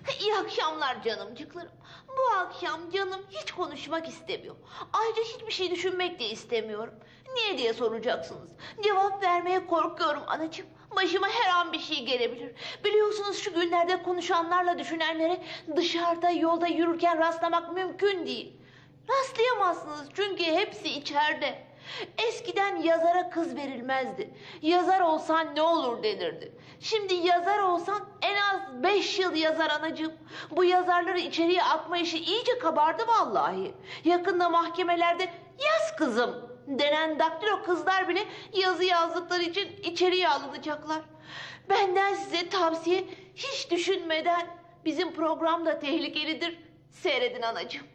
İyi akşamlar canımcıklarım. Bu akşam canım hiç konuşmak istemiyor. Ayrıca hiçbir şey düşünmek de istemiyorum. Niye diye soracaksınız. Cevap vermeye korkuyorum anacığım. Başıma her an bir şey gelebilir. Biliyorsunuz şu günlerde konuşanlarla düşünenlere dışarıda yolda yürürken rastlamak mümkün değil. Rastlayamazsınız çünkü hepsi içeride. Eskiden yazara kız verilmezdi. Yazar olsan ne olur denirdi. Şimdi yazar olsan en az 5 yıl yazar anacığım. Bu yazarları içeriye atma işi iyice kabardı vallahi. Yakında mahkemelerde yaz kızım denen daktilo kızlar bile yazı yazdıkları için içeriye alınacaklar. Benden size tavsiye, hiç düşünmeden bizim program da tehlikelidir. Seyredin anacığım.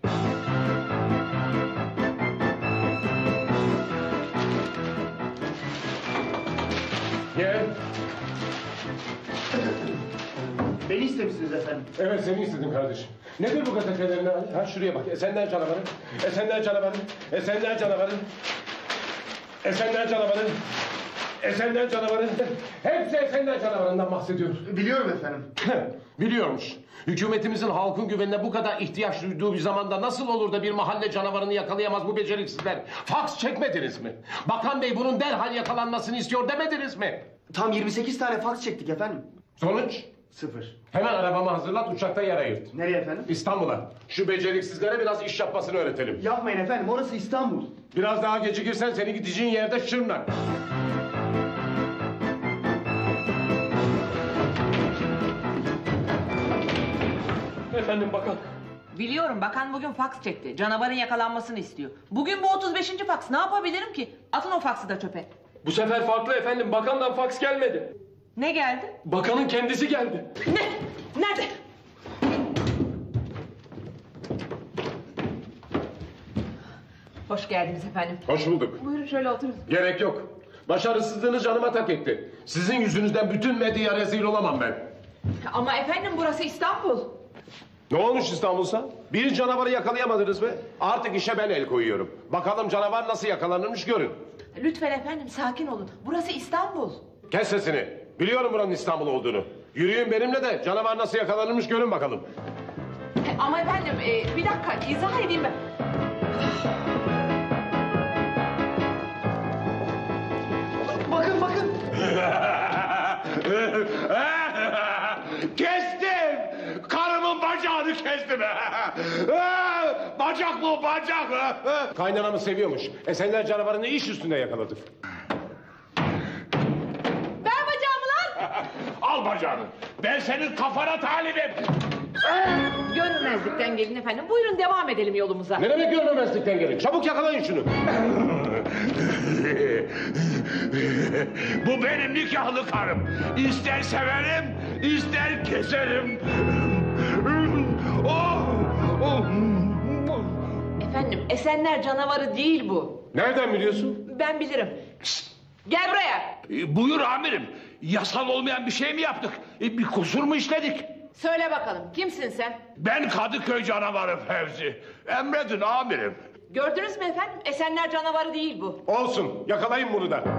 Gel. Beni istemişsiniz efendim. Evet, seni istedim kardeşim. Nedir bu gazetelerin hali? Ha, şuraya bak. Esenler canavarı. Esenler canavarı. Esenler canavarı. Esenler canavarı. Esenler canavarı. Hepsi Esenler canavarından bahsediyor. Biliyorum efendim. Biliyormuş. Hükümetimizin halkın güvenine bu kadar ihtiyaç duyduğu bir zamanda nasıl olur da bir mahalle canavarını yakalayamaz bu beceriksizler? Faks çekmediniz mi? Bakan bey bunun derhal yakalanmasını istiyor demediniz mi? Tam 28 tane faks çektik efendim. Sonuç? 0. Hemen arabamı hazırlat, uçakta yer ayırt. Nereye efendim? İstanbul'a. Şu beceriksizlere biraz iş yapmasını öğretelim. Yapmayın efendim, orası İstanbul. Biraz daha gecikirsen seni gideceğin yerde Şırnak. Efendim bakan. Biliyorum, bakan bugün faks çekti. Canavarın yakalanmasını istiyor. Bugün bu 35. faks. Ne yapabilirim ki? Atın o faksı da çöpe. Bu sefer farklı efendim. Bakandan faks gelmedi. Ne geldi? Bakanın kendisi geldi. Ne? Nerede? Hoş geldiniz efendim. Hoş bulduk. Buyurun şöyle oturun. Gerek yok. Başarısızlığınız canıma tak etti. Sizin yüzünüzden bütün medyaya rezil olamam ben. Ama efendim burası İstanbul. Ne olmuş İstanbul'sa? Bir canavarı yakalayamadınız mı? Artık işe ben el koyuyorum. Bakalım canavar nasıl yakalanırmış görün. Lütfen efendim sakin olun. Burası İstanbul. Kes sesini. Biliyorum buranın İstanbul olduğunu. Yürüyün benimle de canavar nasıl yakalanırmış görün bakalım. Ama efendim bir dakika izah edeyim ben. Bakın bakın. Kestim! Karımın bacağını kestim! Bacak bu bacak! Kaynanamı seviyormuş. Esenler canavarını iş üstünde yakaladık. Ver bacağımı lan! Al bacağını! Ben senin kafana talibim! Görünmezlikten gelin efendim. Buyurun devam edelim yolumuza. Ne demek görmemezlikten gelin? Çabuk yakalayın şunu! Bu benim nikahlı karım. İster severim, ister keserim. Efendim Esenler canavarı değil bu. Nereden biliyorsun? Ben bilirim. Gel buraya. Buyur amirim. Yasal olmayan bir şey mi yaptık? Bir kusur mu işledik? Söyle bakalım kimsin sen? Ben Kadıköy canavarı Fevzi. Emredin amirim. Gördünüz mü efendim? Esenler canavarı değil bu. Olsun, yakalayın bunu da.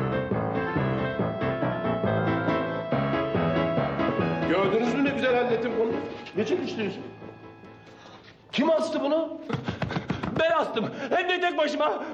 Gördünüz mü ne güzel hallettim bunu? Ne çekiştiriyorsun? Kim astı bunu? Ben astım. Hem de tek başıma.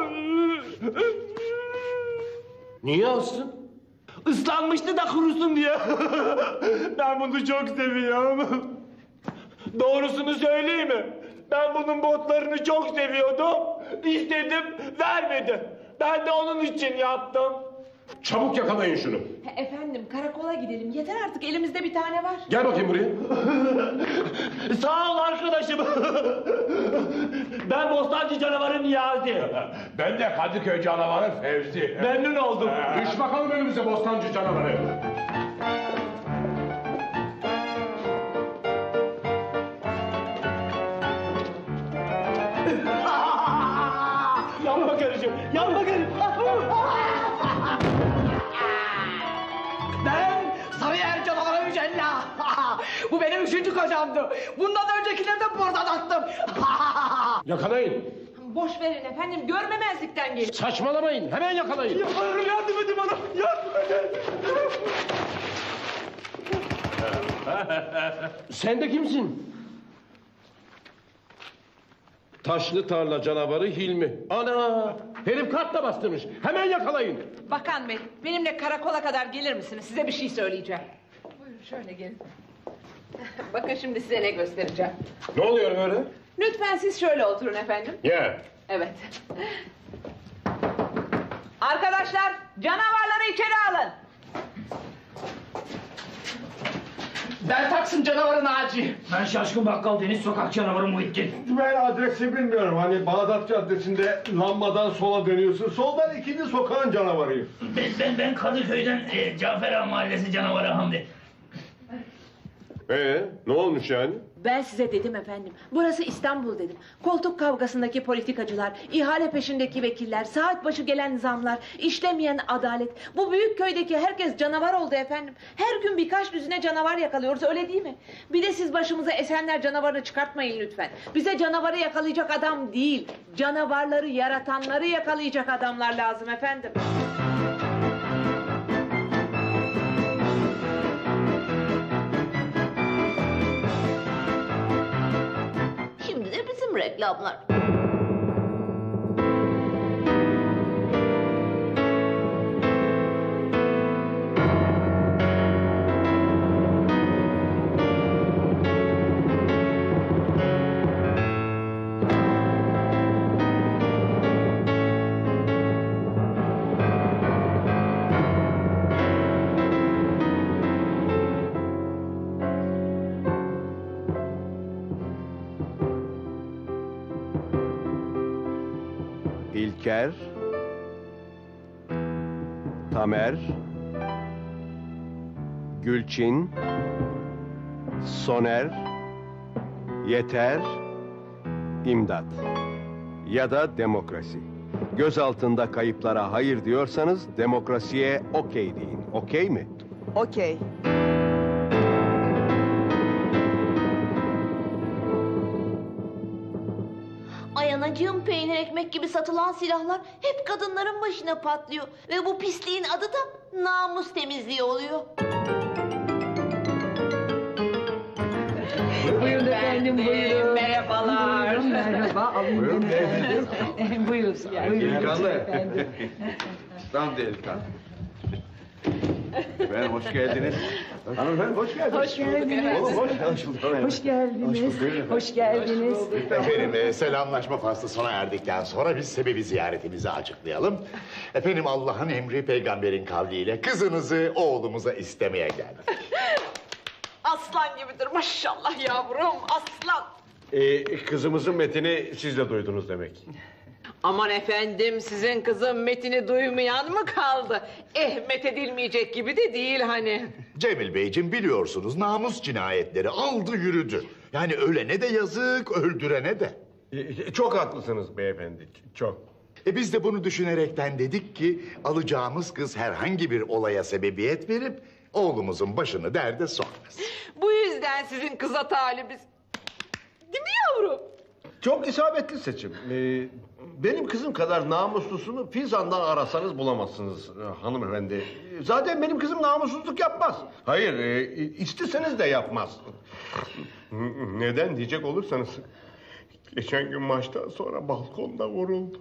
Niye astın? Islanmıştı da kurusun diye. Ben bunu çok seviyorum. Doğrusunu söyleyeyim mi? Ben bunun botlarını çok seviyordum. İstedim, vermedi. Ben de onun için yaptım. Çabuk yakalayın şunu. Efendim karakola gidelim. Yeter artık elimizde bir tane var. Gel bakayım buraya. Sağ ol arkadaşım. Ben Bostancı canavarı Niyazi. Ben de Kadıköy canavarı Fevzi. Memnun oldum. Düş bakalım önümüze bostancı canavarı. Yanma karıcığım, yanma karıcığım. Ben Sarıyer canavarı Mücella. Bu benim 3. kocamdı. Bundan öncekileri de buradan attım. Yakalayın. Boş verin efendim görmemezlikten gelin. Saçmalamayın, hemen yakalayın. Yardım edin bana, yardım edin. Sen de kimsin? Taşlı tarla canavarı Hilmi. Ana! Herif kartla bastırmış. Hemen yakalayın. Bakan Bey, benimle karakola kadar gelir misiniz? Size bir şey söyleyeceğim. Buyurun şöyle gelin. Bakın şimdi size ne göstereceğim. Ne oluyor böyle? Lütfen siz şöyle oturun efendim. Ya. Evet. Arkadaşlar, canavarları içeri alın. Ben Taksim canavarı Naci. Ben Şaşkın Bakkal Deniz Sokak canavarı Muhittin. Ben adresi bilmiyorum. Hani Bağdat Caddesi'nde lambadan sola dönüyorsun. Soldan ikinci sokağın canavarıyım. Ben Kadıköy'den Cafer Ağa Mahallesi canavarı Hamdi. Ne olmuş yani? Ben size dedim efendim. Burası İstanbul dedim. Koltuk kavgasındaki politikacılar, ihale peşindeki vekiller, saat başı gelen zamlar, işlemeyen adalet. Bu büyük köydeki herkes canavar oldu efendim. Her gün birkaç düzine canavar yakalıyoruz, öyle değil mi? Bir de siz başımıza Esenler canavarını çıkartmayın lütfen. Bize canavarı yakalayacak adam değil, canavarları yaratanları yakalayacak adamlar lazım efendim. Şimdi de bizim reklamlar. İlker, Tamer, Gülçin, Soner, Yeter, İmdat ya da demokrasi. Göz altında kayıplara hayır diyorsanız demokrasiye okey deyin. Okey mi? Okey. Ay anacığım, peynir ekmek gibi satılan silahlar hep kadınların başına patlıyor. Ve bu pisliğin adı da namus temizliği oluyor. Buyurun efendim, buyurun. Merhabalar. Buyurun, merhaba. Alın Buyurun, beni. beyefendi. Buyurun. Delikanlı. efendim. Tam delikanlı. Efendim hoş geldiniz. Hanımefendi hoş geldiniz. Hoş geldiniz. Oğlum, hoş bulduk. Hoş geldiniz. Hoş geldiniz. Efendim selamlaşma faslı sona erdikten sonra biz sebebi ziyaretimizi açıklayalım. Efendim Allah'ın emri peygamberin kavliyle kızınızı oğlumuza istemeye geldik. Aslan gibidir maşallah yavrum, aslan. Kızımızın metini siz de duydunuz demek. Aman efendim, sizin kızın Metin'i duymayan mı kaldı? Methedilmeyecek gibi de değil hani. Cemil Beyciğim biliyorsunuz namus cinayetleri aldı yürüdü. Yani ölene de yazık, öldürene de. Çok haklısınız beyefendi, çok. Biz de bunu düşünerekten dedik ki alacağımız kız herhangi bir olaya sebebiyet verip oğlumuzun başını derde sokmasın. Bu yüzden sizin kıza talibiz. Değil mi yavrum? Çok isabetli seçim. Benim kızım kadar namuslusunu Fizan'dan arasanız bulamazsınız hanımefendi. Zaten benim kızım namussuzluk yapmaz. Hayır, isteseniz de yapmaz. Neden diyecek olursanız... Geçen gün maçtan sonra balkonda vuruldu.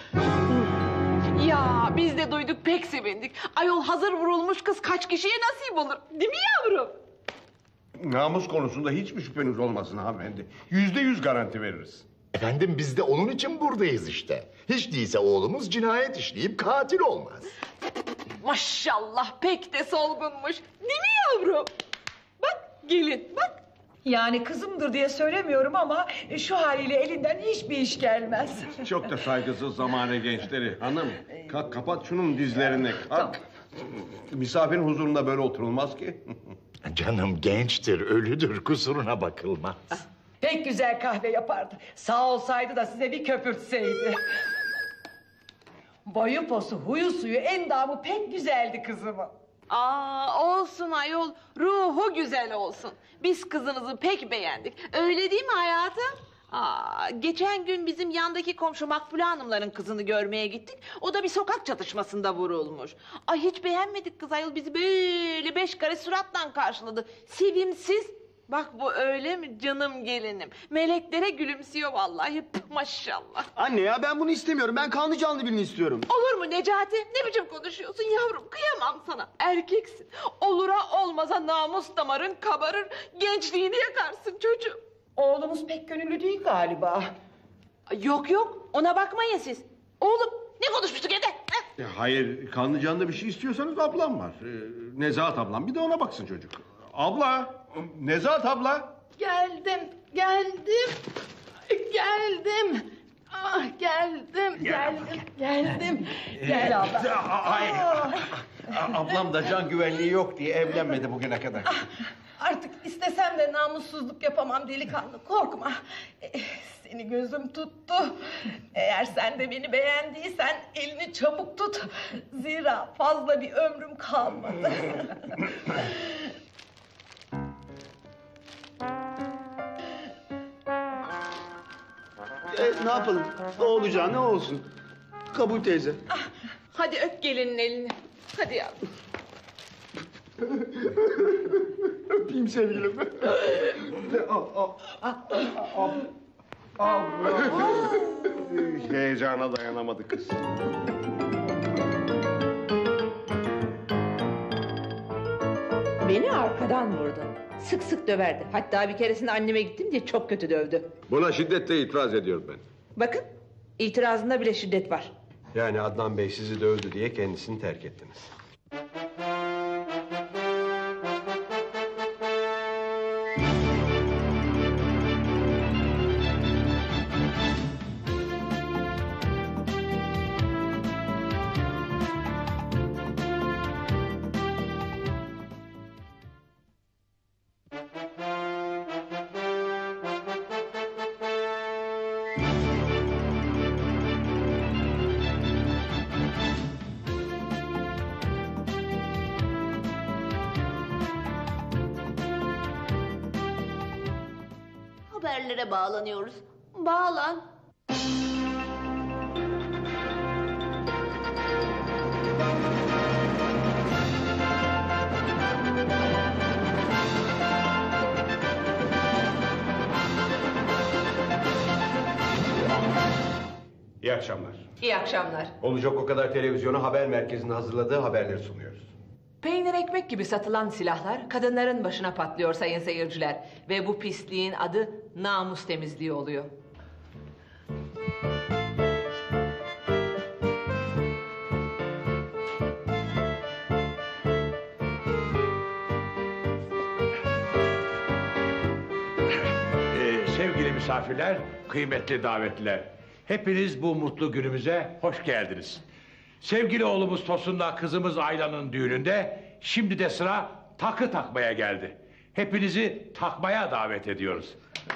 Ya biz de duyduk, pek sevindik. Ayol, hazır vurulmuş kız kaç kişiye nasip olur? Değil mi yavrum? Namus konusunda hiçbir şüpheniz olmasın hanımefendi. %100 garanti veririz. Efendim biz de onun için buradayız işte. Hiç değilse oğlumuz cinayet işleyip katil olmaz. Maşallah, pek de solgunmuş. Değil mi yavrum? Bak gelin, bak. Yani kızımdır diye söylemiyorum ama şu haliyle elinden hiçbir iş gelmez. Çok da saygısız zamane gençleri. Hanım, kalk kapat şunun dizlerini. Kalk. Misafirin huzurunda böyle oturulmaz ki. Canım gençtir, ölüdür, kusuruna bakılmaz. Pek güzel kahve yapardı. Sağ olsaydı da size bir köpürtseydi. Boyu posu, huyu suyu, endamı pek güzeldi kızımın. Olsun ayol, ruhu güzel olsun. Biz kızınızı pek beğendik. Öyle değil mi hayatım? Geçen gün bizim yandaki komşu Makbule Hanımların kızını görmeye gittik. O da bir sokak çatışmasında vurulmuş. Ay hiç beğenmedik kız ayol, bizi böyle 5 karış suratla karşıladı. Sevimsiz. Bak bu öyle mi canım gelinim? Meleklere gülümsüyor vallahi, maşallah. Anne ya ben bunu istemiyorum. Ben kanlı canlı birini istiyorum. Olur mu Necati? Ne biçim konuşuyorsun yavrum? Kıyamam sana. Erkeksin. Olura olmaza namus damarın kabarır. Gençliğini yakarsın çocuğum. Oğlumuz pek gönüllü değil galiba. Yok yok, ona bakmayın siz. Oğlum ne konuşmuştuk evde? Hayır, kanlı canlı bir şey istiyorsanız ablam var. Nezahat ablam, bir de ona baksın çocuk. Abla, Nezahat abla. Geldim. Ah geldim. Gel abla. Ay, ablam da can güvenliği yok diye evlenmedi bugüne kadar. Artık istesem de namussuzluk yapamam delikanlı, korkma. Seni gözüm tuttu. Eğer sen de beni beğendiysen elini çabuk tut. Zira fazla bir ömrüm kalmadı. Ne yapalım? Ne olacağı ne olsun. Kabul teyze. Hadi öp gelinin elini. Hadi yavrum. Öpeyim sevgilim. Heyecana dayanamadı kız. Beni arkadan vurdu. Sık sık döverdi. Hatta bir keresinde anneme gittim diye çok kötü dövdü. Buna şiddetle itiraz ediyorum ben. Bakın, itirazında bile şiddet var. Yani Adnan Bey sizi dövdü diye kendisini terk ettiniz. Haberlere bağlanıyoruz. Bağlan. İyi akşamlar. İyi akşamlar. Olacak o kadar televizyona haber merkezinin hazırladığı haberleri sunuyoruz. Peynir ekmek gibi satılan silahlar kadınların başına patlıyor sayın seyirciler. Ve bu pisliğin adı namus temizliği oluyor. Sevgili misafirler, kıymetli davetliler. Hepiniz bu mutlu günümüze hoş geldiniz. Sevgili oğlumuz Tosun'la kızımız Ayla'nın düğününde şimdi de sıra takı takmaya geldi. Hepinizi takmaya davet ediyoruz.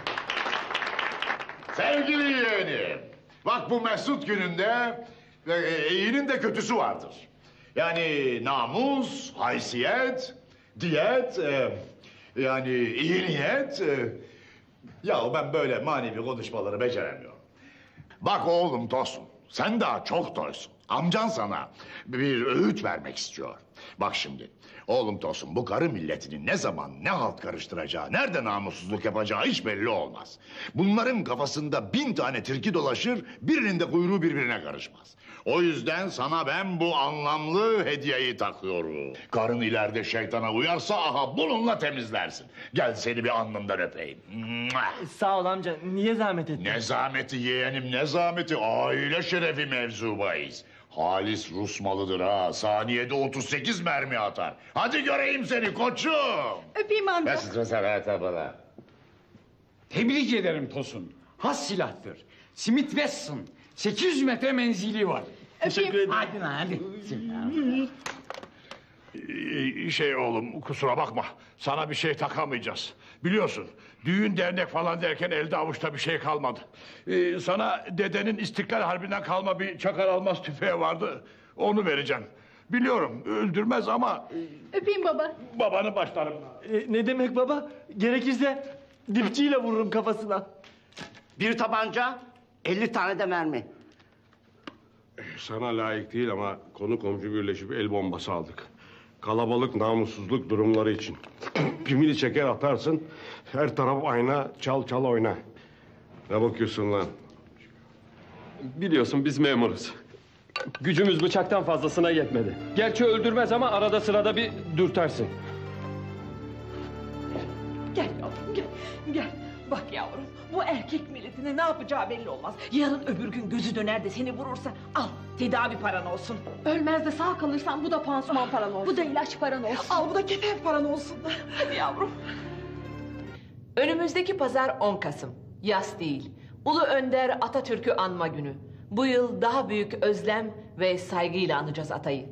Sevgili yeğenim, bak bu mesut gününde iyinin de kötüsü vardır. Yani namus, haysiyet, diyet, yani iyi niyet. Ya ben böyle manevi konuşmaları beceremiyorum. Bak oğlum Tosun, sen daha çok toysun. Amcan sana bir öğüt vermek istiyor. Bak şimdi, oğlum Tosun, bu karı milletinin ne zaman ne halt karıştıracağı, nerede namussuzluk yapacağı hiç belli olmaz. Bunların kafasında 1000 tane tilki dolaşır, birinin de kuyruğu birbirine karışmaz. O yüzden sana ben bu anlamlı hediyeyi takıyorum. Karın ileride şeytana uyarsa aha bununla temizlersin. Gel seni bir alnından öpeyim. Sağ ol amca. Niye zahmet ettin? Ne zahmeti yeğenim, ne zahmeti, aile şerefi mevzu bahis. Halis Rus malıdır ha, saniyede 38 mermi atar. Hadi göreyim seni koçum. Öpeyim amca. Ben strese bana. Tebrik ederim Tosun. Has silahtır. Smith Wesson. 800 metre menzili var. Teşekkür ederim. Hadi lan hadi. Şey oğlum, kusura bakma. Sana bir şey takamayacağız. Biliyorsun, düğün dernek falan derken elde avuçta bir şey kalmadı. Sana dedenin İstiklal Harbi'nden kalma bir Çakar Almaz tüfeği vardı. Onu vereceğim. Biliyorum öldürmez ama... Öpeyim baba. Babanı başlarım. Ne demek baba? Gerekirse dipçiyle vururum kafasına. Bir tabanca, 50 tane de mermi. Sana layık değil ama konu komşu birleşip el bombası aldık. Kalabalık namussuzluk durumları için. Pimini çeker atarsın, her taraf ayna, çal çal oyna. Ne bakıyorsun lan? Biliyorsun biz memuruz. Gücümüz bıçaktan fazlasına yetmedi. Gerçi öldürmez ama arada sırada bir dürtersin. Gel yavrum gel. Gel. Bak yavrum bu erkek milletine ne yapacağı belli olmaz. Yarın öbür gün gözü döner de seni vurursa al tedavi paran olsun. Ölmez de sağ kalırsan bu da pansuman paran olsun. Bu da ilaç paran olsun. Al bu da kefen paran olsun. Hadi yavrum. Önümüzdeki pazar 10 Kasım. Yas değil. Ulu Önder Atatürk'ü anma günü. Bu yıl daha büyük özlem ve saygıyla anacağız Atay'ı.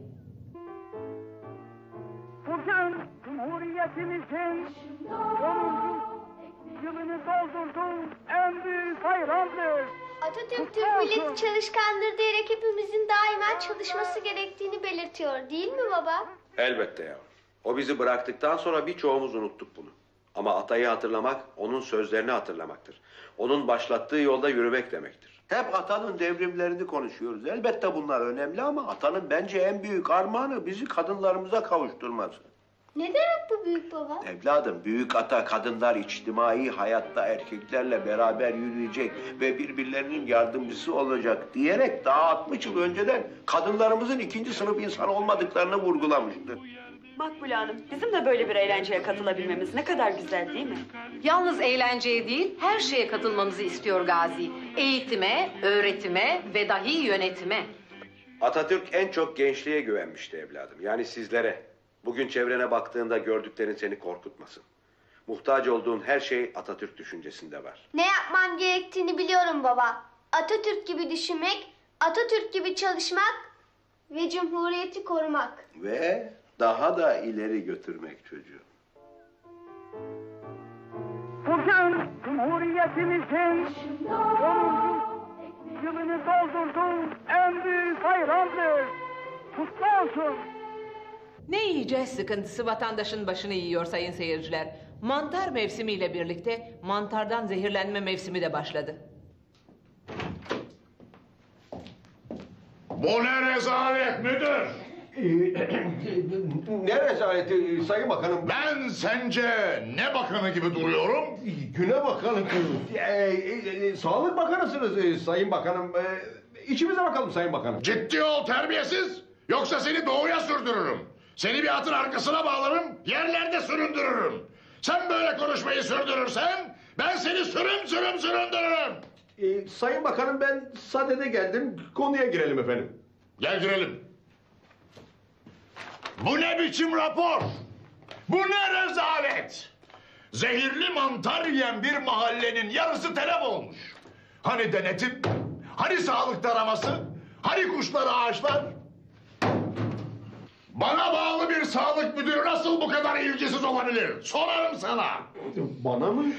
Bugün Cumhuriyetimizin 10. yılını doldurduğu en büyük bayramdır. Atatürk Türk milleti çalışkandır diyerek hepimizin daima çalışması gerektiğini belirtiyor değil mi baba? Elbette ya. O bizi bıraktıktan sonra birçoğumuz unuttuk bunu. Ama Atay'ı hatırlamak, onun sözlerini hatırlamaktır. Onun başlattığı yolda yürümek demektir. Hep atanın devrimlerini konuşuyoruz. Elbette bunlar önemli ama atanın bence en büyük armağanı bizi kadınlarımıza kavuşturması. Ne demek bu büyük baba? Evladım, büyük ata kadınlar içtimai hayatta erkeklerle beraber yürüyecek ve birbirlerinin yardımcısı olacak diyerek daha 60 yıl önceden kadınlarımızın ikinci sınıf insan olmadıklarını vurgulamıştır. Makbule Hanım, bizim de böyle bir eğlenceye katılabilmemiz ne kadar güzel değil mi? Yalnız eğlenceye değil, her şeye katılmamızı istiyor Gazi. Eğitime, öğretime ve dahi yönetime. Atatürk en çok gençliğe güvenmişti evladım. Yani sizlere. Bugün çevrene baktığında gördüklerin seni korkutmasın. Muhtaç olduğun her şey Atatürk düşüncesinde var. Ne yapmam gerektiğini biliyorum baba. Atatürk gibi düşünmek, Atatürk gibi çalışmak ve Cumhuriyeti korumak. Ve daha da ileri götürmek çocuğum. Bugün Cumhuriyetimizin 10. yılını doldurduğu en büyük bayramdır. Kutlu olsun. Ne yiyeceğiz sıkıntısı vatandaşın başını yiyor sayın seyirciler. Mantar mevsimiyle birlikte mantardan zehirlenme mevsimi de başladı. Bu ne rezalet müdür? Ne rezaleti Sayın Bakanım? Ben sence ne bakanı gibi duruyorum? Güne bakalım. Sağlık Bakanısınız Sayın Bakanım. İçimize bakalım Sayın Bakanım. Ciddi ol terbiyesiz. Yoksa seni doğuya sürdürürüm. Seni bir atın arkasına bağlarım, yerlerde süründürürüm. Sen böyle konuşmayı sürdürürsen ben seni süründürürüm. Sayın Bakanım ben sadede geldim. Konuya girelim efendim. Gel girelim. Bu ne biçim rapor? Bu ne rezalet? Zehirli mantar yiyen bir mahallenin yarısı telef olmuş. Hani denetim? Hani sağlık taraması? Hani kuşlar ağaçlar? Bana bağlı bir sağlık müdürü nasıl bu kadar ilgisiz olabilir? Sorarım sana. Bana mı?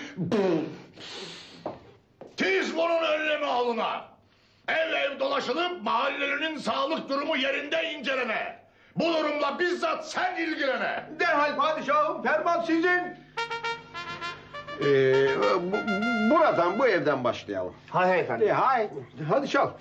Tiz bunun önlemi alına. Ev ev dolaşılıp mahallenin sağlık durumu yerinde incelene. Bu durumla bizzat sen ilgilene. Derhal padişahım, ferman sizin. Buradan, bu evden başlayalım. Hay efendim. Hay. Hadi çal.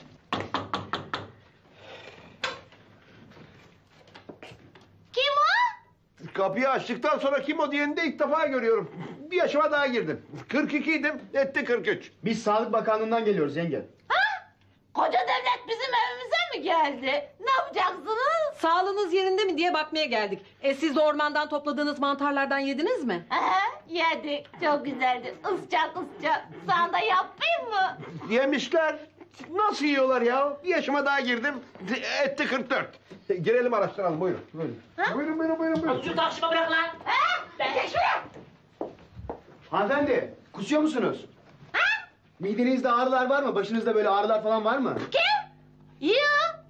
Kim o? Kapıyı açtıktan sonra kim o diyeni de ilk defa görüyorum. Bir yaşıma daha girdim. 42 idim, etti 43. Biz Sağlık Bakanlığı'ndan geliyoruz yenge. Koca devlet bizim evimize mi geldi? Ne yapacaksınız? Sağlığınız yerinde mi diye bakmaya geldik. Siz de ormandan topladığınız mantarlardan yediniz mi? Aha, yedik. Çok güzeldi. Iscak ıscak. Sana da yapayım mı? Yemişler. Nasıl yiyorlar ya? Bir yaşıma daha girdim, etti 44. Girelim araştıralım, buyurun. Buyurun, buyurun. Şu taşıma bırak lan. Ha? Ben geç şuraya. Hanımefendi, kusuyor musunuz? Midenizde ağrılar var mı? Başınızda böyle ağrılar falan var mı? Kim? Ya.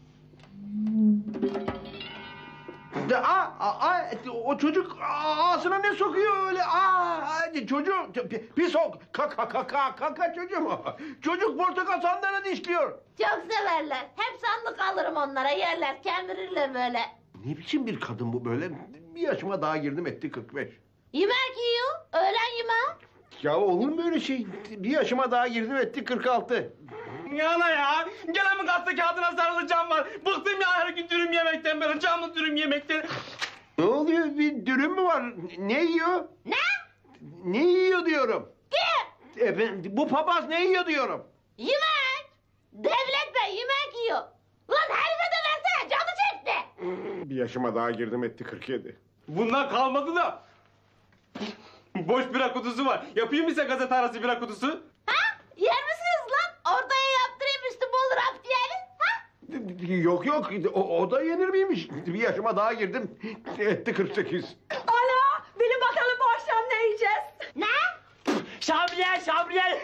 O çocuk ağzına ne sokuyor öyle? Çocuk pis o kaka çocuğum o. Çocuk portakal sandalye dişliyor. Çok severler. Hep sandık alırım onlara. Yerler, kemirirler böyle. Ne biçim bir kadın bu böyle? Bir yaşıma daha girdim etti 45. Yemek yiyor. Öğlen yemeği. Ya olur mu öyle şey? Bir yaşıma daha girdim etti 46. Yana ya. Gene mi gazete kağıdına sarılacağım var. Bıktım ya her gün dürüm yemekten böyle. Canlı dürüm yemekten. Ne oluyor? Bir dürüm mü var? Ne yiyor? Ne? Ne yiyor diyorum. Kim? Bu papaz ne yiyor diyorum. Yemek. Devlet Bey yemek yiyor. Ulan herife de versene canı çekti. Bir yaşıma daha girdim etti 47. Bundan kalmadı da. Boş bira kutusu var. Yapayım mı size gazete arası bira kutusu? Ha? Yer misiniz lan? Ortaya yaptırayım üstü bol rap diyelim. Ha? Yok o da yenir miymiş? Bir yaşıma daha girdim etti 48. Ala bilin bakalım bu akşam ne yiyeceğiz? Ne? Şabriye.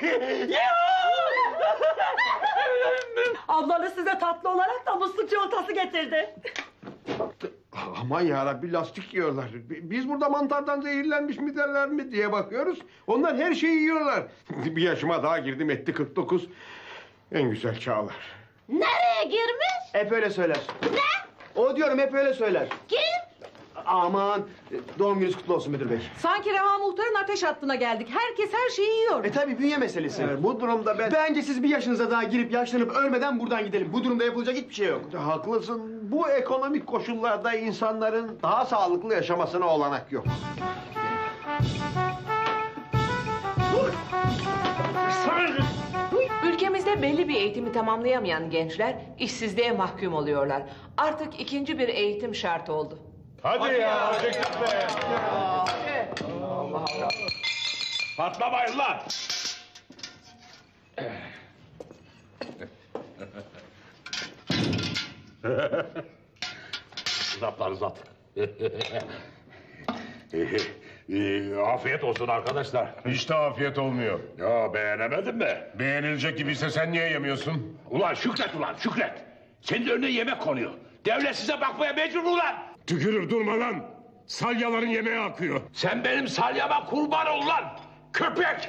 Ablanız size tatlı olarak da musluk çikolatası getirdi. Aman yarabbi lastik yiyorlar. Biz burada mantardan zehirlenmiş mi derler mi diye bakıyoruz. Onlar her şeyi yiyorlar. Bir yaşıma daha girdim etti 49. En güzel çağlar. Nereye girmiş? Hep öyle söyler. Ne? O diyorum hep öyle söyler. Kim? Aman doğum gününüz kutlu olsun müdür bey. Sanki Reha Muhtar'ın ateş hattına geldik. Herkes her şeyi yiyor. Tabii bünye meselesi. Bu durumda Bence siz bir yaşınıza daha girip yaşlanıp ölmeden buradan gidelim. Bu durumda yapılacak hiçbir şey yok. Haklısın. Bu ekonomik koşullarda insanların daha sağlıklı yaşamasına olanak yok. Ülkemizde belli bir eğitimi tamamlayamayan gençler işsizliğe mahkum oluyorlar. Artık ikinci bir eğitim şart oldu. Hadi ya. Patlamayın lan. Zaplar zap. Afiyet olsun arkadaşlar. Hiç de afiyet olmuyor. Ya beğenemedin mi? Beğenilecek gibiyse sen niye yemiyorsun? Ulan şükret. Senin önüne yemek konuyor. Devlet size bakmaya mecbur ulan. Tükürür durma lan. Salyaların yemeğe akıyor. Sen benim salyama kurban ol lan. Köpek.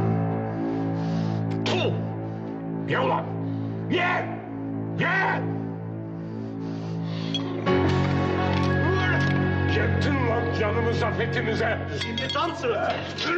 Tuh! Ye ulan. Ye. Yettin lan canımıza fethimize. Şimdi tam sırası.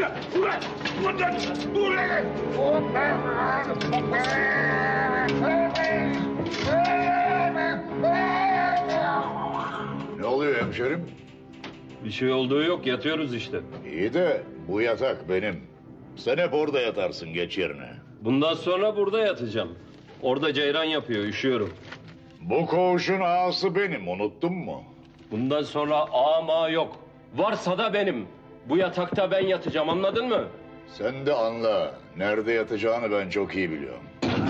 Ne oluyor hemşerim? Bir şey olduğu yok, yatıyoruz işte. İyi de bu yatak benim. Sen hep orada yatarsın, geç yerine. Bundan sonra burada yatacağım. Orada ceyran yapıyor, üşüyorum. Bu koğuşun ağası benim, unuttun mu? Bundan sonra ama yok. Varsa da benim. Bu yatakta ben yatacağım, anladın mı? Sen de anla. Nerede yatacağını ben çok iyi biliyorum.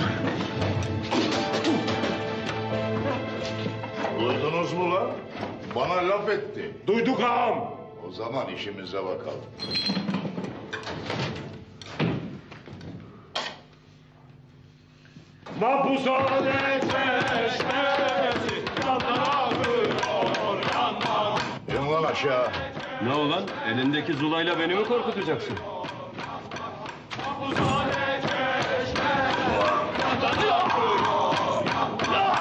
Duydunuz mu lan? Bana laf etti. Duyduk ağam. O zaman işimize bakalım. Mapushane çeşmesi yandan akıyor yandan. İn lan aşağı. Ne ulan? Elindeki zulayla beni mi korkutacaksın? Mapushane çeşmesi yandan akıyor yandan.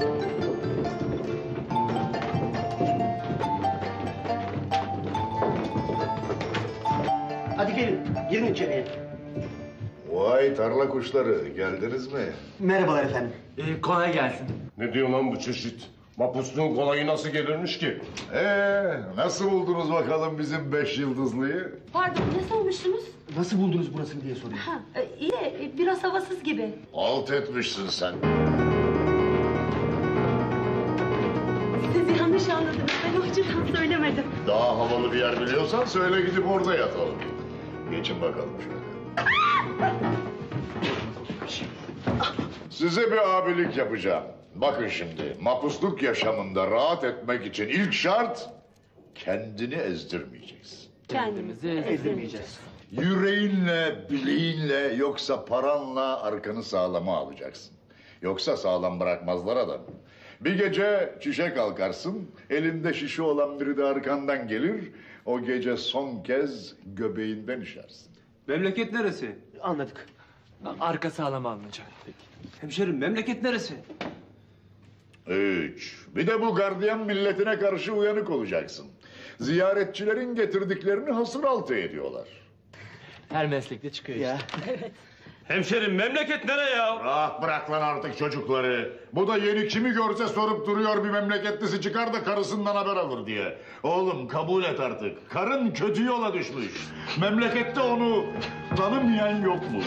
Hadi gelin. Girin içeriye. Vay tarla kuşları, geldiniz mi? Merhabalar efendim. Kolay gelsin. Ne diyor lan bu çeşit? Mapusluğun kolayı nasıl gelirmiş ki? Nasıl buldunuz bakalım bizim 5 yıldızlıyı? Pardon ne sormuştunuz? Nasıl buldunuz burasını diye soruyor. Ha, iyi biraz havasız gibi. Alt etmişsin sen. Siz yanlış anladınız. Ben o açıdan söylemedim. Daha havalı bir yer biliyorsan söyle gidip orada yatalım. Geçin bakalım şöyle. Size bir abilik yapacağım. Bakın şimdi, mapusluk yaşamında rahat etmek için ilk şart kendini ezdirmeyeceksin. Kendimizi ezdirmeyeceğiz. Yüreğinle, bileğinle yoksa paranla arkanı sağlama alacaksın. Yoksa sağlam bırakmazlar adamı. Bir gece çişe kalkarsın, elinde şişe olan biri de arkandan gelir. O gece son kez göbeğinden işersin. Memleket neresi? Anladık. Arka sağlam alınacak. Hemşerim memleket neresi? 3. Bir de bu gardiyan milletine karşı uyanık olacaksın. Ziyaretçilerin getirdiklerini hasır altı ediyorlar. Her meslekte çıkıyor işte. Hemşerim memleket nereye ya? Rahat bırak lan artık çocukları. Bu da yeni kimi görse sorup duruyor bir memleketlisi çıkar da karısından haber alır diye. Oğlum kabul et artık. Karın kötü yola düşmüş. Memlekette onu tanımayan yokmuş.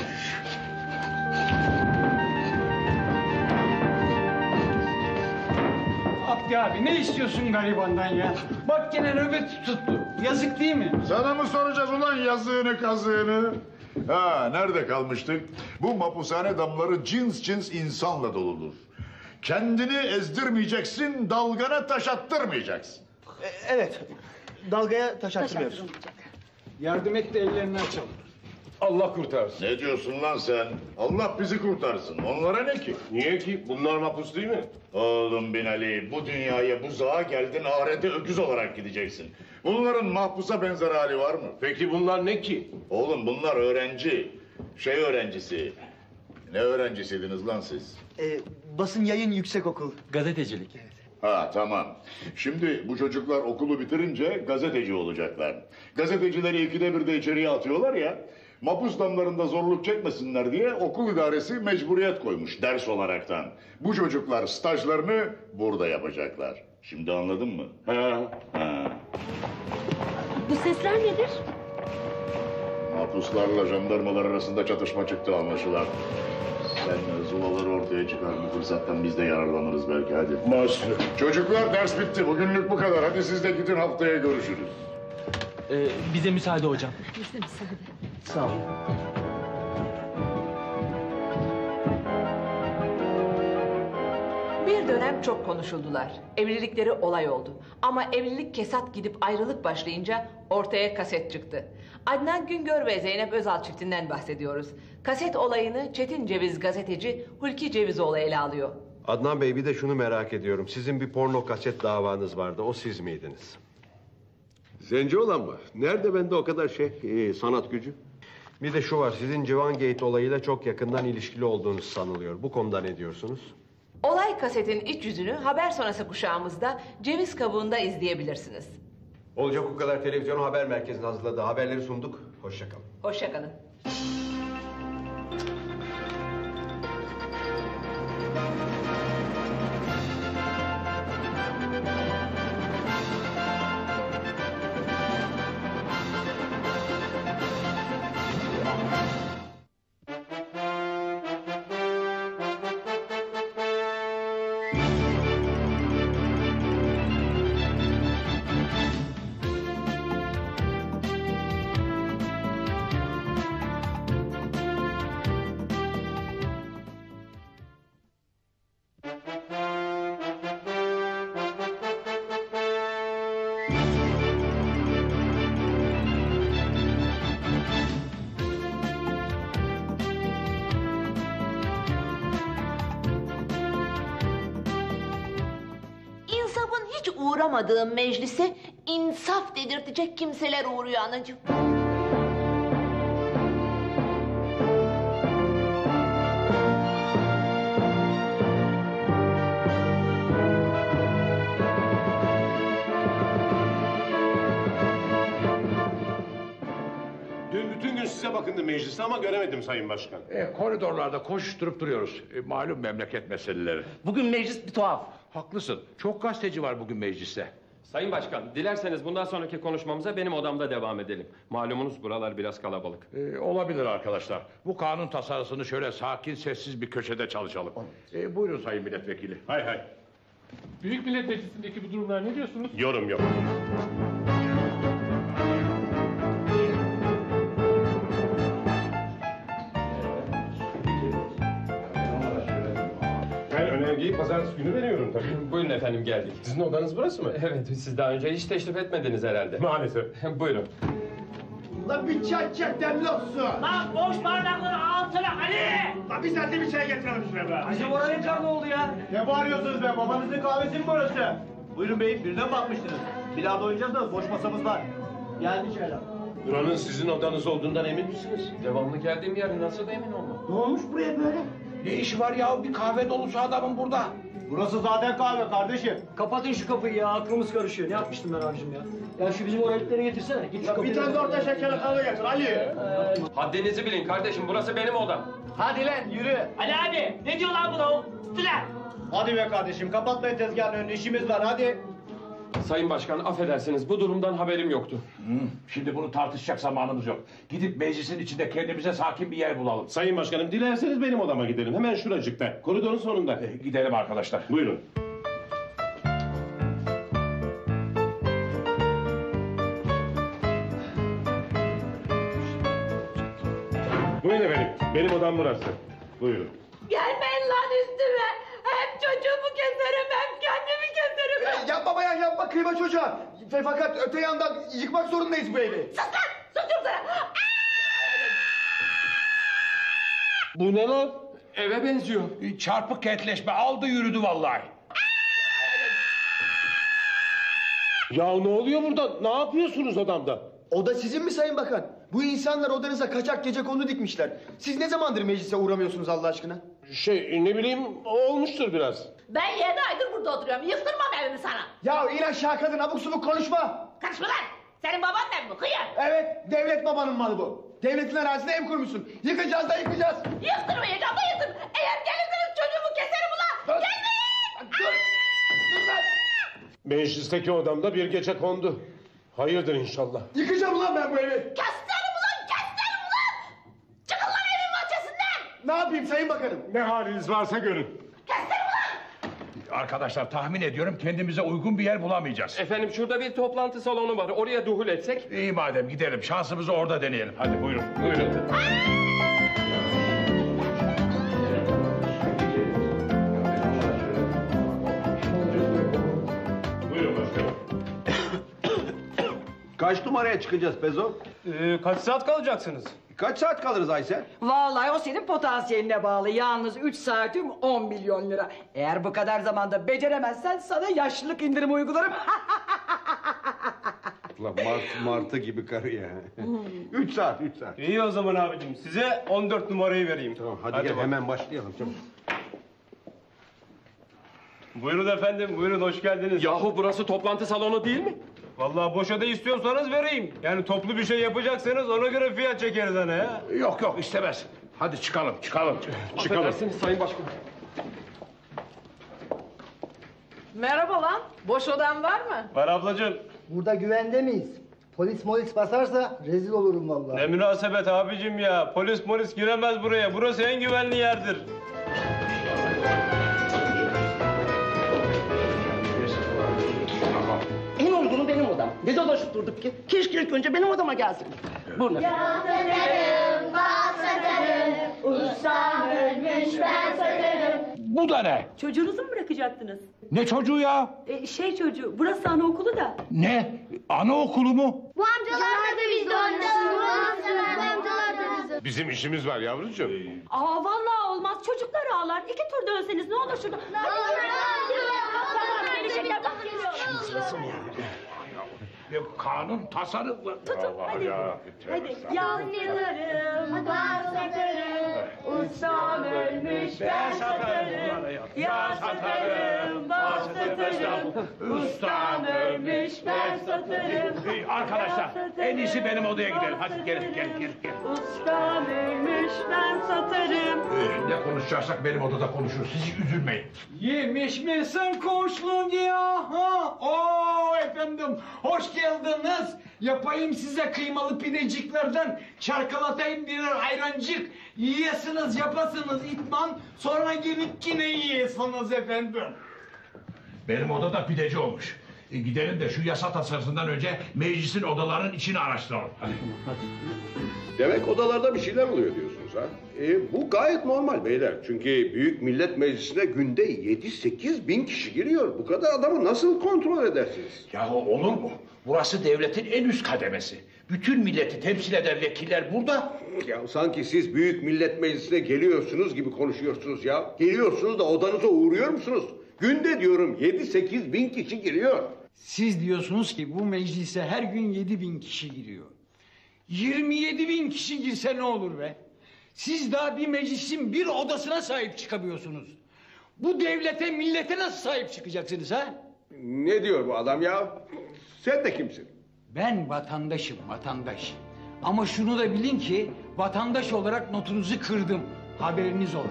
Abdi abi ne istiyorsun garibandan ya? Bak gene nöbet tuttu. Yazık değil mi? Sana mı soracağız ulan yazığını kazığını? Ha, nerede kalmıştık? Bu mapushane damları cins cins insanla doludur. Kendini ezdirmeyeceksin, dalgana taş attırmayacaksın. Evet. Dalgaya taş attırmıyoruz. Yardım et de ellerini açalım. Allah kurtarsın. Ne diyorsun lan sen? Allah bizi kurtarsın. Onlara ne ki? Niye ki? Bunlar mahpus değil mi? Oğlum Binali, bu dünyaya buzağa geldin, ahirete öküz olarak gideceksin. Bunların mahpusa benzer hali var mı? Peki bunlar ne ki? Oğlum bunlar öğrenci. Şey öğrencisi. Ne öğrencisiydiniz lan siz? Basın yayın yüksekokul. Gazetecilik. Ha tamam. Şimdi bu çocuklar okulu bitirince gazeteci olacaklar. Gazetecileri 2'de 1'de içeriye atıyorlar ya. Mapus damlarında zorluk çekmesinler diye okul idaresi mecburiyet koymuş ders olaraktan. Bu çocuklar stajlarını burada yapacaklar. Şimdi anladın mı? Ha. Bu sesler nedir? Mapuslarla jandarmalar arasında çatışma çıktı anlaşılan. Sen zulaları ortaya çıkar bu fırsattan biz de yararlanırız belki hadi. Maşallah. Çocuklar ders bitti. Bugünlük bu kadar. Hadi siz de gidin haftaya görüşürüz. Bize müsaade hocam. Bize müsaade. Sağ ol. Bir dönem çok konuşuldular. Evlilikleri olay oldu. Ama evlilik kesat gidip ayrılık başlayınca ortaya kaset çıktı. Adnan Güngör ve Zeynep Özal çiftinden bahsediyoruz. Kaset olayını Çetin Ceviz gazeteci Hulki Cevizoğlu ele alıyor. Adnan Bey bir de şunu merak ediyorum. Sizin bir porno kaset davanız vardı. O siz miydiniz? Zenci olan mı? Nerede bende o kadar sanat gücü? Bir de şu var. Sizin Civangate olayıyla çok yakından ilişkili olduğunuz sanılıyor. Bu konuda ne diyorsunuz? Olay kasetin iç yüzünü haber sonrası kuşağımızda Ceviz Kabuğu'nda izleyebilirsiniz. Olacak o kadar televizyon haber merkezinin hazırladığı haberleri sunduk. Hoşça kalın. Hoşça kalın. Hiç uğramadığım meclise insaf dedirtecek kimseler uğruyor anacığım. Dün bütün gün size bakındım mecliste ama göremedim Sayın Başkan. Koridorlarda koşuşturup duruyoruz. Malum memleket meseleleri. Bugün meclis bir tuhaf. Haklısın. Çok gazeteci var bugün mecliste. Sayın Başkan, dilerseniz bundan sonraki konuşmamıza benim odamda devam edelim. Malumunuz buralar biraz kalabalık. Olabilir arkadaşlar. Bu kanun tasarısını şöyle sakin, sessiz bir köşede çalışalım. Buyurun Sayın Milletvekili. Hay hay. Büyük Millet Meclisi'ndeki bu durumlar ne diyorsunuz? Yorum yok. Ben önergeyi pazartesi günü veriyorum tabii. Buyurun efendim geldik. Sizin odanız burası mı? Evet, siz daha önce hiç teşrif etmediniz herhalde. Maalesef. Buyurun. La bir çay çek demli olsun. Lan boş bardakları altına Ali! La bir saate bir çay getirelim şuraya be. Hacı Moralıklar ne oldu ya? Ne bağırıyorsunuz be? Babanızın kahvesi mi burası? Buyurun beyim, birden bakmıştınız. Bir daha da oynayacağız da boş masamız var. Geldi şeyler. Buranın sizin odanız olduğundan emin misiniz? Devamlı geldiğim yer nasıl da emin olmam. Ne olmuş buraya böyle? Ne işi var ya bir kahve dolusu adamın burada? Burası zaten kahve kardeşim. Kapatın şu kapıyı ya, aklımız karışıyor. Ne yapmıştım ben abicim ya? Ya şu bizim oralıkları getirsene. Git Bir tane de orta şekerli kahve getir Ali. Haddinizi bilin kardeşim, burası benim odam. Hadi lan yürü. Ali hadi. Ne diyor lan bu da? Sıla. Hadi be kardeşim kapatmayın tezgahın önünü işimiz var hadi. Sayın Başkan, affedersiniz, bu durumdan haberim yoktu. Şimdi bunu tartışacak zamanımız yok. Gidip meclisin içinde kendimize sakin bir yer bulalım. Sayın Başkanım, dilerseniz benim odama gidelim. Hemen şuracıkta, koridorun sonunda. Gidelim arkadaşlar. Buyurun. Buyurun efendim, benim odam burası. Buyurun. Gelmeyin lan üstüme. Hem çocuğumu keserim hem kendimi keserim. Yapma bayan yapma kıyma çocuğa. Fakat öte yandan yıkmak zorundayız bu evi. Sus lan! Sus diyorum sana! Bu ne lan? Eve benziyor. Çarpık kentleşme aldı yürüdü vallahi. Ya ne oluyor burada? Ne yapıyorsunuz odamda? Oda sizin mi Sayın Bakan? Bu insanlar odanıza kaçak gecekondu dikmişler. Siz ne zamandır meclise uğramıyorsunuz Allah aşkına? Ne bileyim, olmuştur biraz. Ben 7 aydır burada oturuyorum. Yıktırmam evimi sana. Ya in aşağı kadın abuk subuk konuşma. Karışma lan! Senin baban ne bu? Hıyar! Evet devlet babanın malı bu. Devletin arazisine ev kurmuşsun. Yıkacağız da yıkacağız. Yıktırmayacağım da yıktır. Eğer gelirseniz çocuğumu keserim ulan. Gelmeyin! Dur lan! Meclisteki odamda bir gece kondu. Hayırdır inşallah. Yıkacağım ulan ben bu evi. Keserim ulan! Keserim ulan! Çıkın lan evin bahçesinden! Ne yapayım Sayın Bakanım? Ne haliniz varsa görün. Arkadaşlar tahmin ediyorum kendimize uygun bir yer bulamayacağız. Efendim şurada bir toplantı salonu var, oraya duhul etsek. İyi madem gidelim şansımızı orada deneyelim. Hadi buyurun. Buyurun. Buyurun başkanım. Kaç numaraya çıkacağız Pezo? Kaç saat kalacaksınız? Kaç saat kalırız Aysel? Vallahi o senin potansiyeline bağlı. Yalnız 3 saatim 10 milyon lira. Eğer bu kadar zamanda beceremezsen sana yaşlılık indirimi uygularım. Ulan martı gibi karı ya. 3 saat. İyi o zaman abicim, size 14 numarayı vereyim. Tamam hadi gel hemen başlayalım çabuk. Buyurun efendim, buyurun, hoş geldiniz. Yahu burası toplantı salonu değil mi? Vallahi boş oda istiyorsanız vereyim. Yani toplu bir şey yapacaksanız ona göre fiyat çekeriz hani ya. Yok istemez. Hadi çıkalım. Affedersiniz Sayın Başkan. Merhaba lan. Boş odan var mı? Var ablacığım. Burada güvende miyiz? Polis basarsa rezil olurum vallahi. Ne münasebet abicim ya. Polis giremez buraya. Burası en güvenli yerdir. En uygunu benim odam. Ne dolaşıp durduk ki? Keşke ilk önce benim odama gelsin. Buyurun. Satarım, bal satarım, ustam ölmüş ben satarım. Bu da ne? Çocuğunuzu mu bırakacaktınız? Ne çocuğu ya? Çocuğu, burası anaokulu da. Ne? Anaokulu mu? Bu amcalar da bizde oynasın, bu amcalar da bizde. Bizim işimiz var yavrucuğum. Aa vallahi olmaz. Çocuklar ağlar. 2 tur dönseniz ne olur şurada. Tamam, gelecekler bak geliyor. Kanun tasarım. Tutun hadi. Hadi. Yağlarım, bal satarım, ustam ölmüş ben satarım. Yağ satarım, bal satarım, ustam ölmüş ben satarım. Arkadaşlar en iyisi benim odaya gidelim. Hadi gelin. Ustam ölmüş ben satarım. Ne konuşacaksak benim odada konuşuruz. Siz üzülmeyin. Yemiş misin kuşluk ya? Oo efendim, hoş geldiniz. Yapayım size kıymalı pideciklerden, çarkalatayım birer ayrancık. Yiyesiniz, yapasınız itman, sonra gelip yine yiyesiniz efendim. Benim odada pideci olmuş. Gidelim de şu yasa tasarısından önce meclisin odalarının içini araştıralım. Hadi. Demek odalarda bir şeyler oluyor diyorsunuz ha? Bu gayet normal beyler. Çünkü Büyük Millet Meclisi'ne günde 7-8 bin kişi giriyor. Bu kadar adamı nasıl kontrol edersiniz? Ya olur mu? Burası devletin en üst kademesi. Bütün milleti temsil eden vekiller burada. Ya sanki siz Büyük Millet Meclisi'ne geliyorsunuz gibi konuşuyorsunuz ya. Geliyorsunuz da odanıza uğruyor musunuz? Günde diyorum 7-8 bin kişi giriyor. Siz diyorsunuz ki bu meclise her gün 7.000 kişi giriyor. 27.000 kişi girse ne olur be? Siz daha bir meclisin bir odasına sahip çıkamıyorsunuz. Bu devlete, millete nasıl sahip çıkacaksınız ha? Ne diyor bu adam ya? Sen de kimsin? Ben vatandaşım, vatandaş. Ama şunu da bilin ki vatandaş olarak notunuzu kırdım. Haberiniz olsun.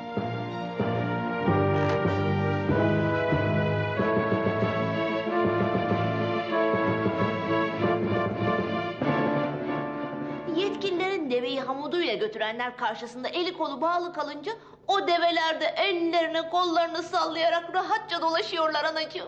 Yetkililerin deveyi hamuduyla götürenler karşısında eli kolu bağlı kalınca o develer de ellerini kollarını sallayarak rahatça dolaşıyorlar anacığım.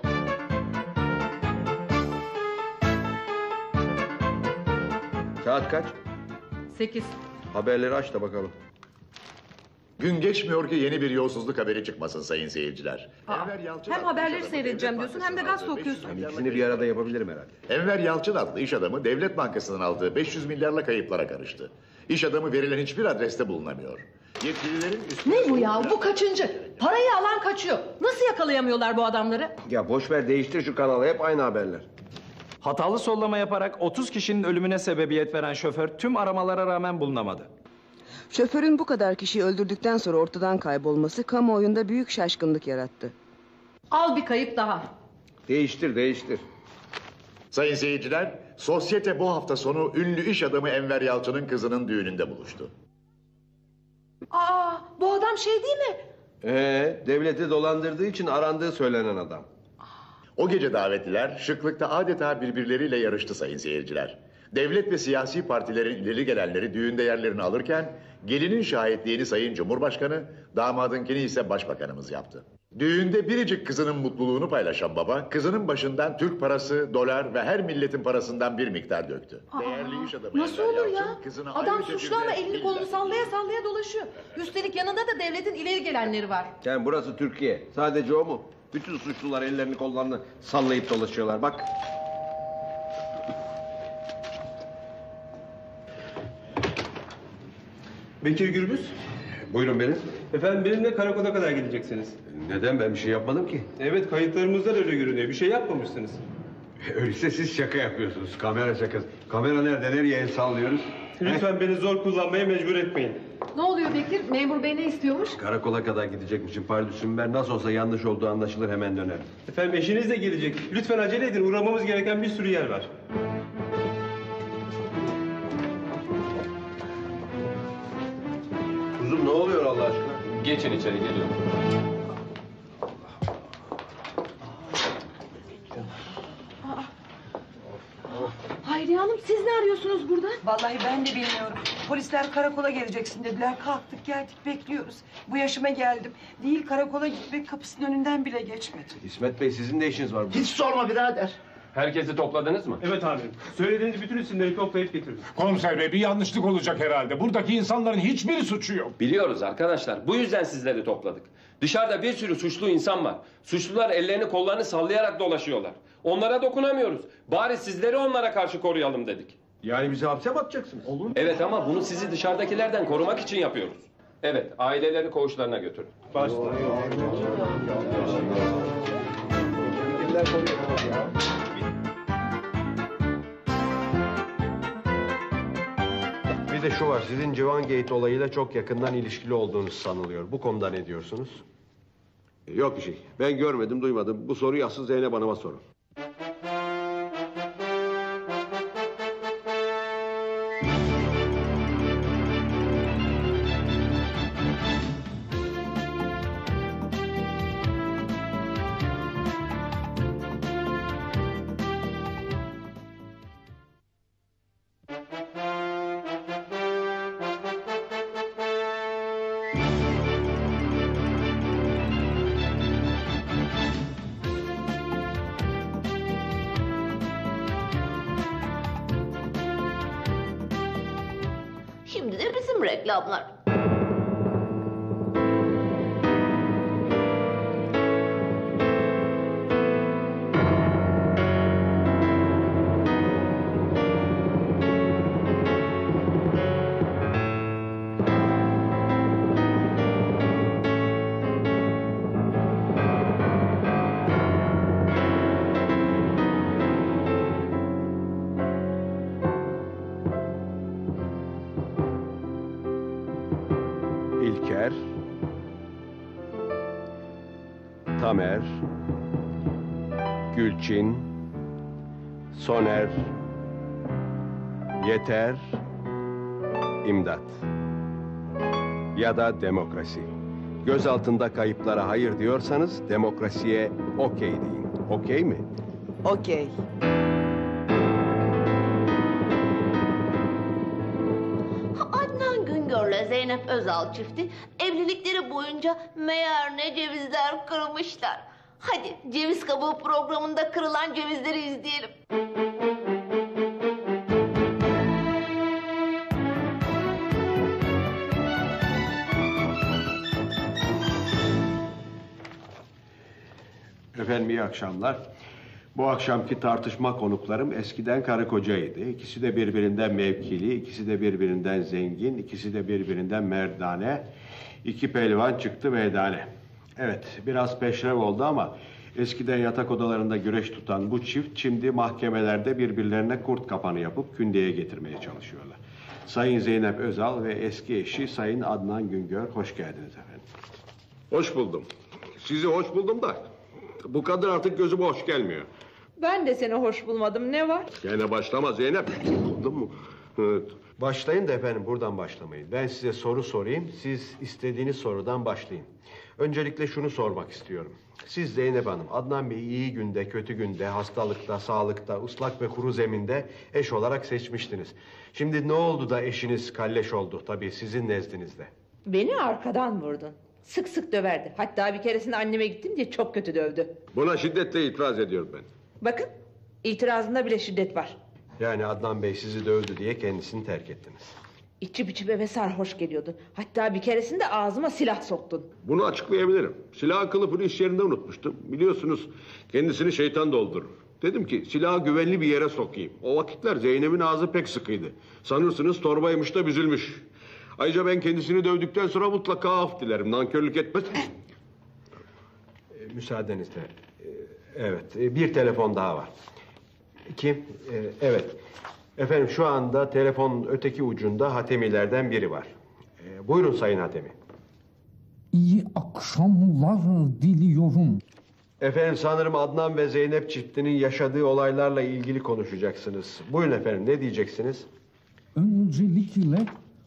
Saat kaç? 8. Haberleri aç da bakalım. Gün geçmiyor ki yeni bir yolsuzluk haberi çıkmasın sayın seyirciler. Hem haberleri seyredeceğim diyorsun hem de gazete okuyorsun. İkisini bir arada yapabilirim herhalde. Enver Yalçın adlı iş adamı Devlet Bankası'ndan aldığı 500 milyarla kayıplara karıştı. İş adamı verilen hiçbir adreste bulunamıyor. Yetkililerin Ne bu ya? Bu kaçıncı? Parayı alan kaçıyor. Nasıl yakalayamıyorlar bu adamları? Ya boş ver, değiştir şu kanalı, hep aynı haberler. Hatalı sollama yaparak 30 kişinin ölümüne sebebiyet veren şoför tüm aramalara rağmen bulunamadı. Şoförün bu kadar kişiyi öldürdükten sonra ortadan kaybolması kamuoyunda büyük şaşkınlık yarattı. Al bir kayıp daha. Değiştir. Sayın seyirciler, sosyete bu hafta sonu ünlü iş adamı Enver Yalçın'ın kızının düğününde buluştu. Aa, bu adam şey değil mi? Devleti dolandırdığı için arandığı söylenen adam. O gece davetliler şıklıkta adeta birbirleriyle yarıştı sayın seyirciler. Devlet ve siyasi partilerin ileri gelenleri düğünde yerlerini alırken gelinin şahitliğini Sayın Cumhurbaşkanı, damadınkini ise Başbakanımız yaptı. Düğünde biricik kızının mutluluğunu paylaşan baba, kızının başından Türk parası, dolar ve her milletin parasından bir miktar döktü. Değerli iş adamı Nasıl Enver olur Yalçın, ya? kızına Adam aynı suçlu şekilde ama elini kolunu milyar- sallaya sallaya dolaşıyor. Üstelik yanında da devletin ileri gelenleri var. Yani burası Türkiye. Sadece o mu? Bütün suçlular ellerini kollarını sallayıp dolaşıyorlar. Bak. Bekir Gürbüz. Buyurun benim. Efendim benimle karakola kadar gideceksiniz. Neden? Ben bir şey yapmadım ki. Evet kayıtlarımızda da öyle görünüyor. Bir şey yapmamışsınız. Öyleyse siz şaka yapıyorsunuz. Kamera şakası. Kamera nerede? Nereye el sallıyoruz? Lütfen beni zor kullanmaya mecbur etmeyin. Ne oluyor Bekir? Memur bey ne istiyormuş? Karakola kadar gidecekmişim. Pardüsüm ben. Nasıl olsa yanlış olduğu anlaşılır, hemen döner. Efendim eşiniz de gelecek. Lütfen acele edin. Uğramamız gereken bir sürü yer var. Kuzum ne oluyor Allah aşkına? Geçin içeri geliyorum. Hayriye Hanım siz ne arıyorsunuz burada? Vallahi ben de bilmiyorum. Polisler karakola geleceksin dediler. Kalktık geldik bekliyoruz. Bu yaşıma geldim. Değil karakola gitmek kapısının önünden bile geçmedim. İsmet Bey sizin ne işiniz var burada? Hiç sorma birader. Herkesi topladınız mı? Evet amirim. Söylediğiniz bütün isimleri toplayıp getirdim. Komiser bey bir yanlışlık olacak herhalde. Buradaki insanların hiçbir suçu yok. Biliyoruz arkadaşlar. Bu yüzden sizleri topladık. Dışarıda bir sürü suçlu insan var. Suçlular ellerini kollarını sallayarak dolaşıyorlar. Onlara dokunamıyoruz. Bari sizleri onlara karşı koruyalım dedik. Yani bizi hapse mi atacaksınız? Olur mu? Evet ama bunu sizi dışarıdakilerden korumak için yapıyoruz. Evet, aileleri koğuşlarına götürün. Başla. Bir de şu var, sizin Civangate olayıyla çok yakından ilişkili olduğunuz sanılıyor. Bu konuda ne diyorsunuz? Yok bir şey. Ben görmedim, duymadım. Bu soruyu asıl Zeynep Hanım'a sorun. Şimdi de bizim reklamlar. İlker, Tamer, Gülçin, Soner, Yeter, imdat. Ya da demokrasi. Göz altında kayıplara hayır diyorsanız demokrasiye okey deyin. Okey mi? Okey. Adnan Güngör'le Zeynep Özal çifti evlilikleri boyunca meğer ne cevizler kırmışlar. Hadi ceviz kabuğu programında kırılan cevizleri izleyelim. Efendim iyi akşamlar. Bu akşamki tartışma konuklarım eskiden karı kocaydı. İkisi de birbirinden mevkili, ikisi de birbirinden zengin, ikisi de birbirinden merdane. İki pehlivan çıktı meydane. Evet, biraz peşrev oldu ama eskiden yatak odalarında güreş tutan bu çift şimdi mahkemelerde birbirlerine kurt kapanı yapıp kündeye getirmeye çalışıyorlar. Sayın Zeynep Özal ve eski eşi Sayın Adnan Güngör, hoş geldiniz efendim. Hoş buldum. Sizi hoş buldum da bu kadın artık gözüme hoş gelmiyor. Ben de seni hoş bulmadım. Ne var? Gene başlama Zeynep. Buldun mu? Evet. Başlayın da efendim buradan başlamayın. Ben size soru sorayım, siz istediğiniz sorudan başlayın. Öncelikle şunu sormak istiyorum. Siz Zeynep Hanım, Adnan Bey'i iyi günde, kötü günde, hastalıkta, sağlıkta, ıslak ve kuru zeminde eş olarak seçmiştiniz. Şimdi ne oldu da eşiniz kalleş oldu tabii sizin nezdinizde? Beni arkadan vurdun. Sık sık döverdi. Hatta bir keresinde anneme gittim diye çok kötü dövdü. Buna şiddetle itiraz ediyorum ben. Bakın, itirazında bile şiddet var. Yani Adnan Bey sizi dövdü diye kendisini terk ettiniz. İçip içip eve sarhoş geliyordu. Hatta bir keresinde ağzıma silah soktun. Bunu açıklayabilirim. Silahı kılıfını iş yerinde unutmuştum. Biliyorsunuz kendisini şeytan doldurur. Dedim ki silahı güvenli bir yere sokayım. O vakitler Zeynep'in ağzı pek sıkıydı. Sanırsınız torbaymış da büzülmüş. Ayrıca ben kendisini dövdükten sonra mutlaka af dilerim. Nankörlük etmez. Müsaadenizle. Evet, bir telefon daha var. Kim? Evet. Efendim şu anda telefonun öteki ucunda Hatemilerden biri var. Buyurun Sayın Hatemi. İyi akşamlar diliyorum. Efendim sanırım Adnan ve Zeynep çiftinin yaşadığı olaylarla ilgili konuşacaksınız. Buyurun efendim ne diyeceksiniz? Öncelikle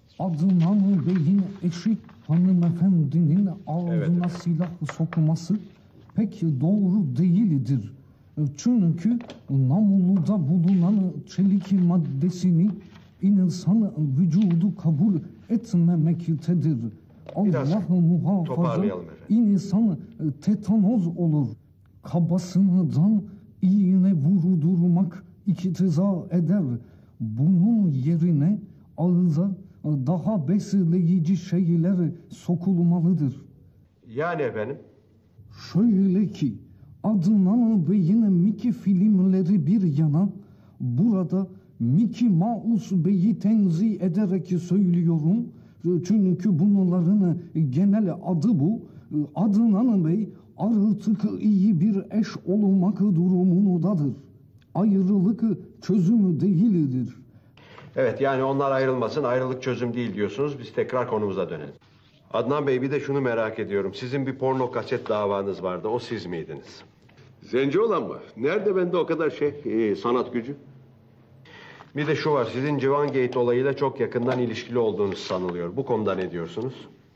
Adnan Bey'in eşi hanımefendinin ağzına silah sokması pek doğru değildir. Çünkü namluda bulunan çelik maddesini insan vücudu kabul etmemektedir. Allah muhafaza insan tetanoz olur. Kabasından iğne vurdurmak iktiza eder. Bunun yerine ağza daha besleyici şeyler sokulmalıdır. Yani efendim? Şöyle ki Adnan Bey'in Mickey filmleri bir yana, burada Mickey Mouse Bey'i tenzih ederek söylüyorum. Çünkü bunların genel adı bu. Adnan Bey artık iyi bir eş olmak durumundadır. Ayrılık çözümü değildir. Evet yani onlar ayrılmasın, ayrılık çözüm değil diyorsunuz. Biz tekrar konumuza dönelim. Adnan Bey bir de şunu merak ediyorum. Sizin bir porno kaset davanız vardı. O siz miydiniz? Zenci olan mı? Nerede bende o kadar sanat gücü? Bir de şu var. Sizin Civangate olayıyla çok yakından ilişkili olduğunuz sanılıyor. Bu konuda ne diyorsunuz?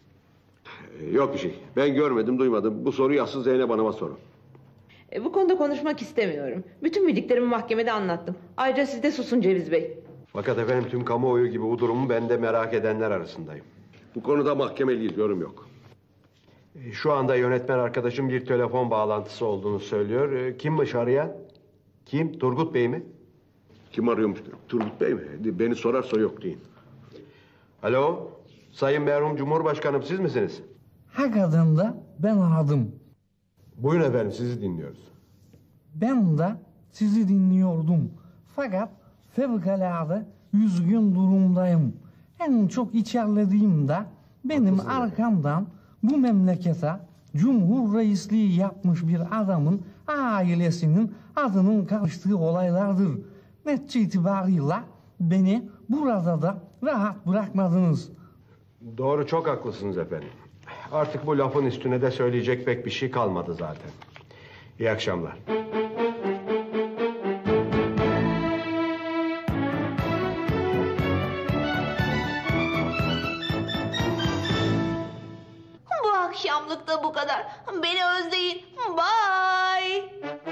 Yok bir şey. Ben görmedim, duymadım. Bu soruyu asıl Zeynep Hanım'a sorun. Bu konuda konuşmak istemiyorum. Bütün bildiklerimi mahkemede anlattım. Ayrıca siz de susun Ceviz Bey. Fakat efendim tüm kamuoyu gibi bu durumu ben de merak edenler arasındayım. Bu konuda mahkemeliyiz, yorum yok. Şu anda yönetmen arkadaşım bir telefon bağlantısı olduğunu söylüyor. Kimmiş arayan? Kim? Turgut Bey mi? Kim arıyormuş? Turgut Bey mi? Beni sorarsa yok deyin. Alo, Sayın Merhum Cumhurbaşkanım siz misiniz? Hakikaten de ben aradım. Buyurun efendim sizi dinliyoruz. Ben de sizi dinliyordum. Fakat fevkalade üzgün durumdayım. En çok içerlediğim de benim arkamdan bu memlekete Cumhur Reisliği yapmış bir adamın ailesinin adının karıştığı olaylardır. Netice itibariyle beni burada da rahat bırakmadınız. Doğru, çok haklısınız efendim. Artık bu lafın üstüne de söyleyecek pek bir şey kalmadı zaten. İyi akşamlar. akşamlık da bu kadar. Beni özleyin. Bye.